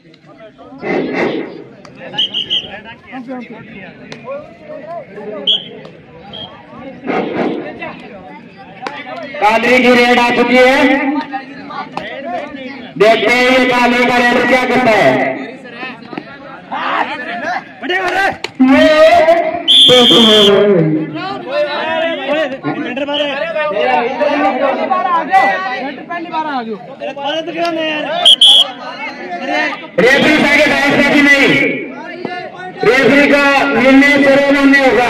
काली की रेड आ चुकी है। देखते हैं ये काली का रेड क्या करता है। रेफरी आगे डांस की नहीं, रेफरी का निर्णय शुरू नहीं होगा।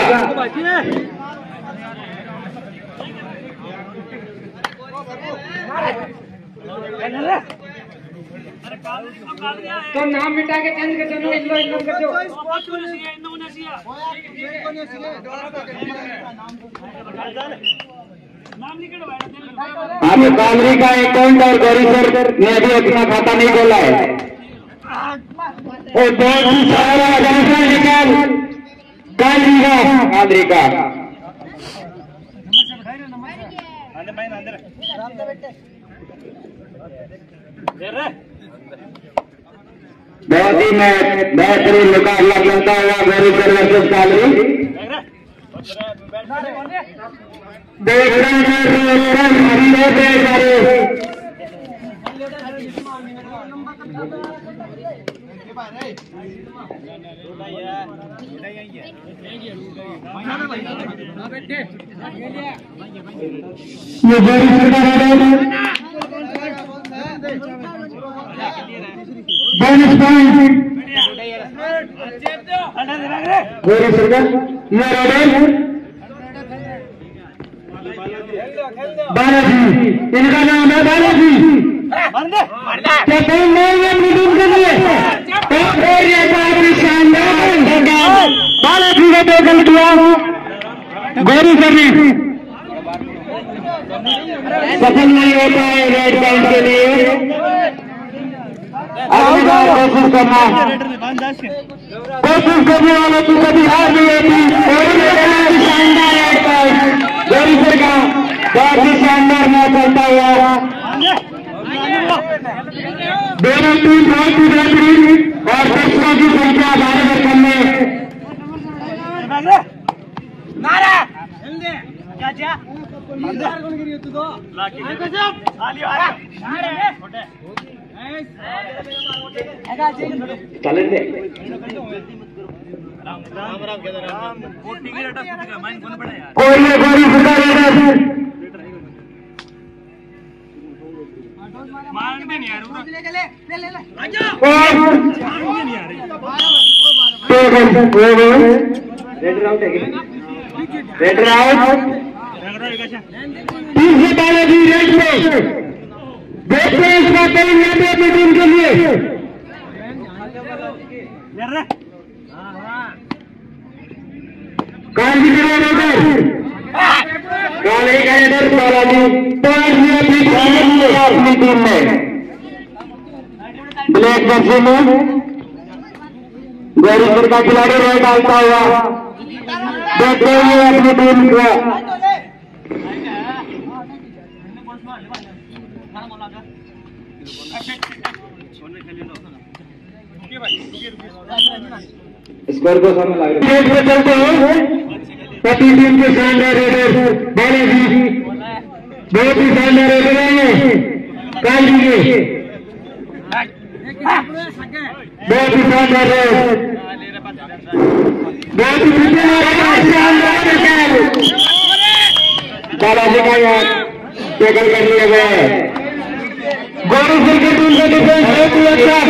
तो नाम मिटा के चेंज कर दो, इल्लो कर दो। आपने कामरी का अकाउंट और गौरी सर ने अभी अपना खाता नहीं खोला है। और बहुत ही सारा निकाल कामरी का बहुत ही बेहतरीन मुकाबला चलता हुआ गौरी सर वर्सेस कामरी। देख रहे हैं ये गौरी बोनस पॉइंट गौरी सरकार बालाजी, इनका नाम है बालाजी। बालाजी का टोकन किया गौरी सर ने, सफल नहीं होता है रेड पॉइंट के लिए। अगली बार कोशिश करना, कोशिश करने वालों की कभी हार नहीं होती। शानदार रेड पॉइंट गौरी सर का, बहुत ही शानदार मैच चलता हुआ। दोनों टीम बहुत ही बेहतरीन और दर्शकों की संख्या भारत वर्ष में। रेड राउट तीसरे बालाजी रेड पे देखते हैं इसका टीम अपनी टीम के लिए। काली का रेडर बालाजी अपनी टीम में। ब्लैक जर्सी में गौरी सर का खिलाड़ी रेड डालता हुआ देखते हैं अपनी टीम का। स्कोर को सामने लग रहा है, चलते हैं अपनी टीम के शानदार रेडर बालाजी, बहुत ही शानदार रेडर है काली के, बहुत ही शानदार है, बहुत ही शानदार बालाजी का यार टैकल कर लिया गया है। गौरी सर की टीम का डिफेंस बहुत ही अच्छा,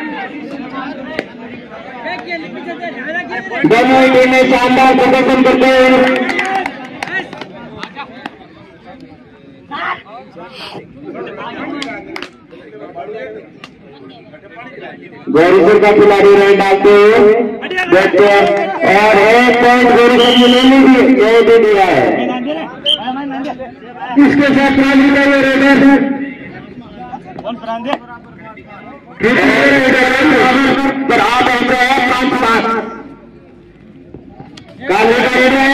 दोनों ही टीमें शानदार प्रदर्शन करते हैं। गौरी सर का खिलाड़ी रन डालते हुए देखते हैं और एक पॉइंट गौरी सर ने ले दे दिया है। इसके साथ काली का ये रेडर पर आ पहुंचे हैं 5-5। काली का रेडर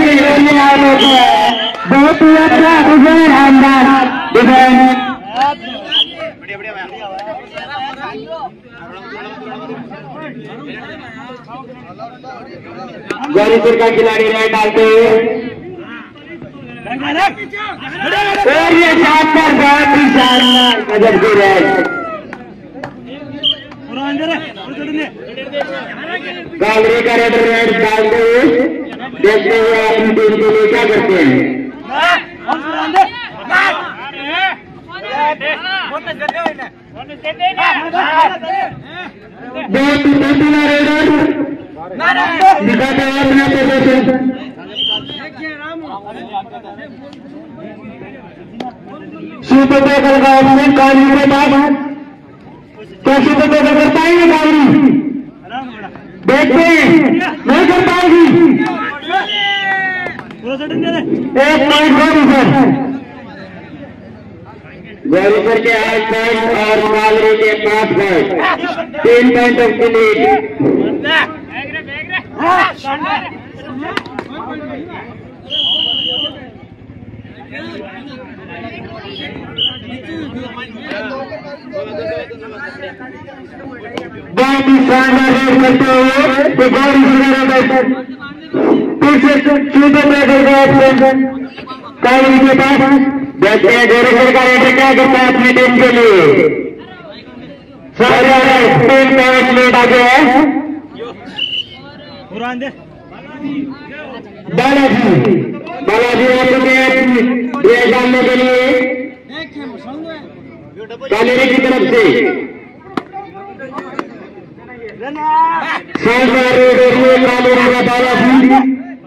बहुत ही अच्छा डिफेंस, शानदार डिफेंस। गौरीपुर का खिलाड़ी रेड डालते हुए और ये शानदार बहुत ही शानदार गजब की रेड। कालरी का रेड डालते हुए देखते हुए अपनी टीम के लिए क्या करते हैं। बहुत दिखाते हैं अपना प्रदर्शन। सुपर टैकल का ऑप्शन कालरी के पास, क्या सुपर टैकल कर पाएंगे कालरी? देखते हैं, नहीं कर पाएगी। एक पॉइंट गौरीपुर के 8 पॉइंट और कालरी के 5 point, 3 point off the lead. बहुत ही शानदार रेड करते हुए तो गौरीपुर फिर से सुपर टैकल का ऑप्शन कालरी के पास। देखते हैं गौरीपुर का रेडर क्या करता है अपनी टीम के लिए। 3 पॉइंट लीड आगे है। बालाजी आ चुके हैं रेड डालने के लिए कालरी की तरफ से। शानदार रेड कालरी का बालाजी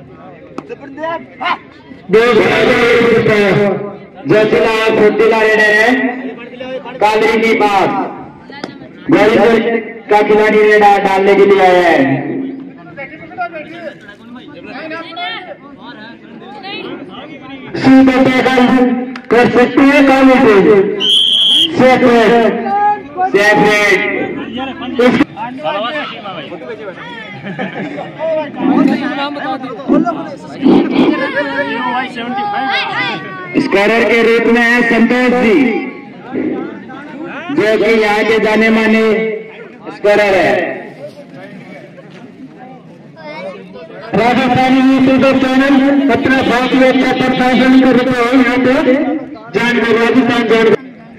जैसिला फुर्तीला रेडर है कालरी के पास। गौरीपुर का खिलाड़ी रेड डालने के लिए आया है। सुपर टैकल कर सकते हैं कालरी सेपरेट स्कोरर के रूप में है संतोष जी, जो कि यहाँ के जाने माने स्कोरर है। राजस्थानी यूट्यूब चैनल अपना बहुत ही अच्छा प्रदर्शन कर रहे हो यहाँ पे जानकर राजस्थान जोड़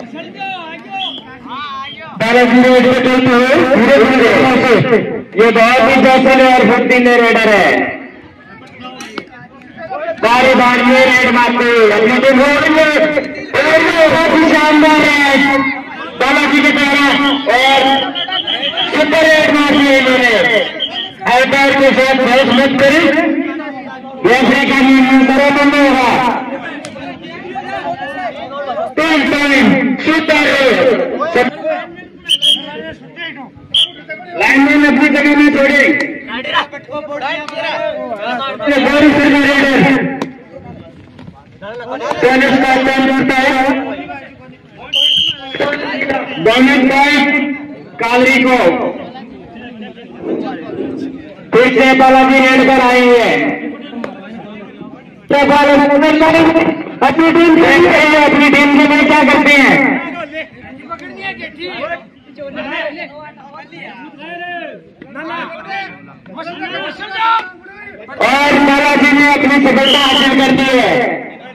चलते हुए ये बहुत ही जैसे और फुर्तीले रेडर है। बारी बारी में रेड मारते हुए अपनी टीम बहुत ही शानदार है बालाजी के द्वारा और सुपर रेड मार दिए इन्होंने। आईपैड के साथ बहुत मत करें, रेफरी का नियम बराबर नहीं होगा। 3 पॉइंट सुपर लाइनमैन अपनी जगह में छोड़े। गौरीपुर का रेडर टेनिस का काम करता है। बोनस पॉइंट कालरी को। फिर से बालाजी रेड पर आई है। अपनी टीम के लिए क्या करते हैं? और बालाजी ने अपनी सफलता हासिल कर दी है।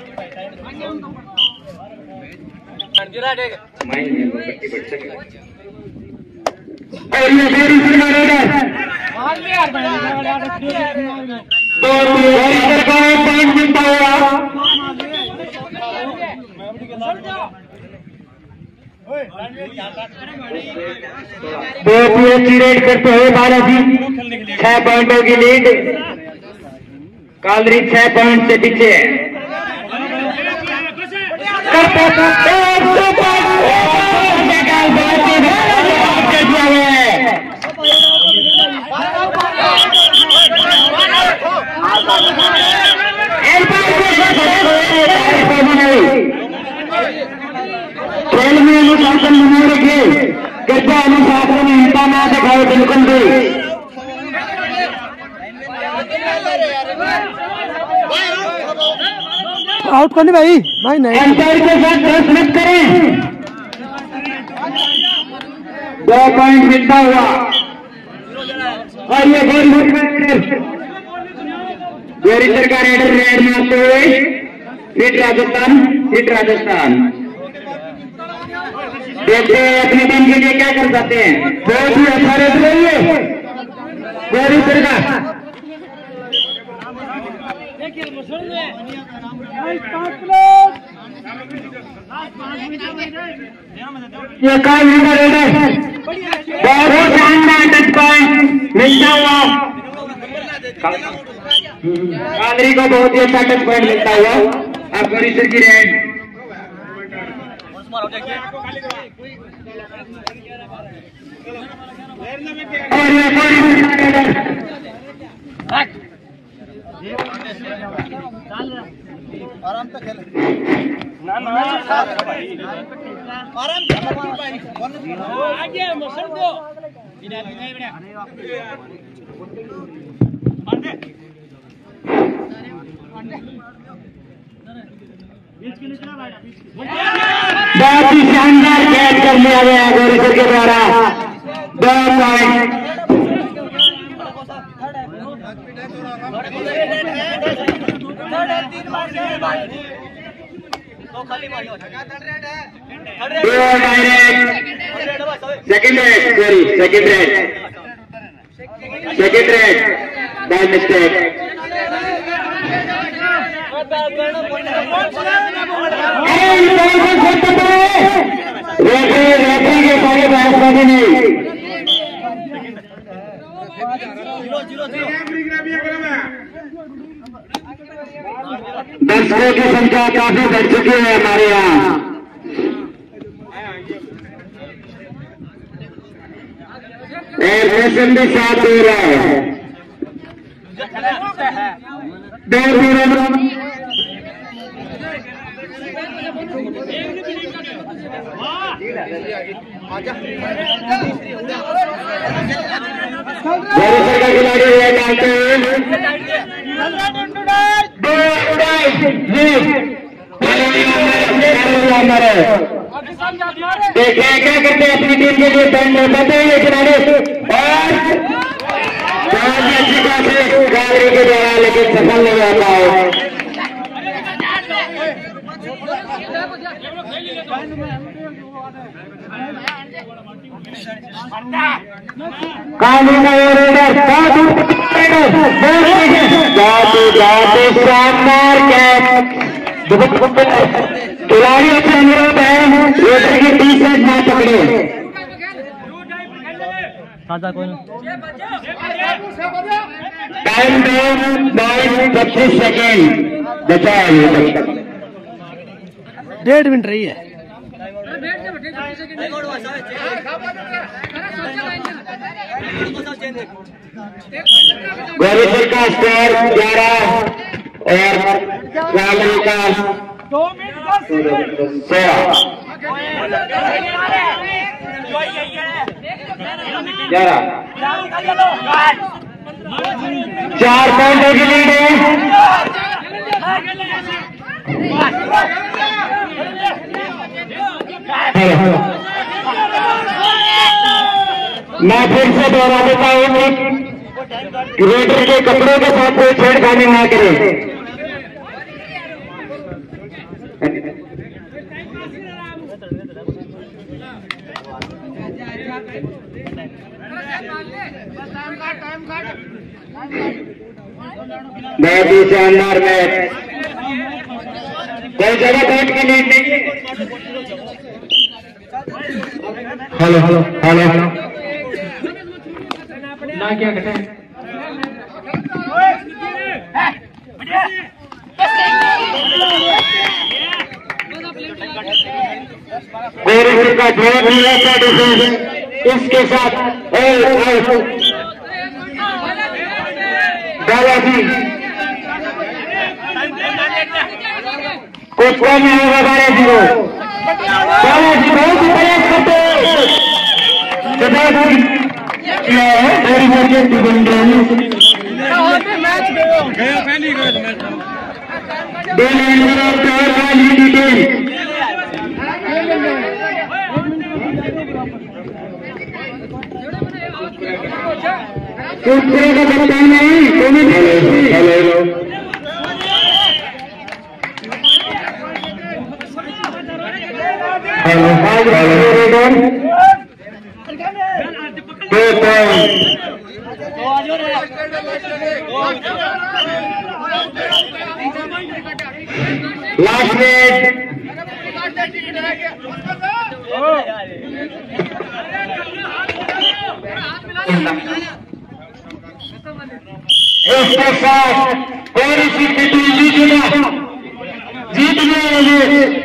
और ये गौरीपुर का रेडर का पॉइंट मिलता हुआ बहुत ही अच्छी रेड करते हुए बालाजी 6 पॉइंटों की लीड। कालरी 6 पॉइंट से पीछे है। खेल में अनुशासन बने रखिए, कृपया अनुशासन में हिंसा ना दिखाओ बिल्कुल भी। आउट करने भाई नहीं अंपायर के साथ बहस मत करें। 2 पॉइंट मिलता हुआ और ये गोरीसर का रेडर रेड मारते हुए हिट राजस्थान देखते हैं अपनी टीम के लिए क्या कर सकते हैं। बहुत ही अच्छा रेड रही है गोरीसर का। ये कांगड़ी का रेडर बहुत शानदार टच पॉइंट मिलता हुआ, कांगड़ी को बहुत ही अच्छा टच पॉइंट मिलता हुआ। अब गोरीसर की रेड और ये गोरीसर का रेडर आराम से खेल आगे मसल दो बहुत ही शानदार कैच कर लिया गया गोरीसर के द्वारा। 2 point second raid by mistake. Referee के सारे बहसबाजी नहीं। दर्शकों की संख्या काफी बढ़ चुकी है हमारे यहाँ। एयरफोर्स भी साथ दे रहा है। 2-0 गोरीसर का खिलाड़ी हुआ डालते हुए देखिए क्या करते हैं अपनी टीम के लिए बैंड बताते हैं खिलाड़ी और बहुत अच्छी बात है गाड़ी के द्वारा, लेकिन सफल नहीं होता है। कानून का रेडर जाते शानदार कैच। खिलाड़ियों से अनुरोध है रेडर की टी-शर्ट ना पकड़े। टाइम डाउन 25 सेकेंड बचा है। 1.5 मिनट रही है। गोरीसर का स्कोर 11 और कांगड़ी का 11। 4 पॉइंटों की लीड है। मैं फिर से दोहरा देता हूं कि रेडर के कपड़ों के साथ कोई छेड़खानी ना करें। बहुत ही शानदार मैच, कोई जगह बैठ की लीड नहीं है। हेलो हेलो हेलो ना क्या करें। गोरीसर का बहुत ही अच्छा डिफेंस, इसके साथ दादाजी कुछ कम नहीं होगा। 12-0 दादाजी बहुत ही प्रयास करते दूसरे का कप्तान नहीं हेलो लास्ट मिनट इसके साथ और इसी जीत गया